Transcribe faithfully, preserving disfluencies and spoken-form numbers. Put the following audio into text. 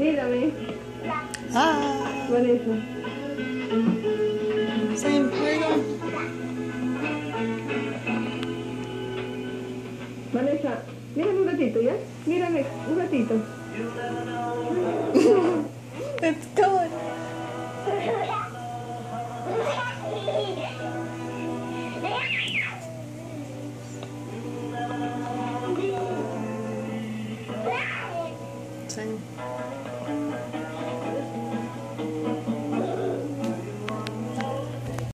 Mírame. Ah. Vanessa. Same, where you going? Vanessa, mírame un ratito, ¿ya? Mírame un ratito. It's going. Same.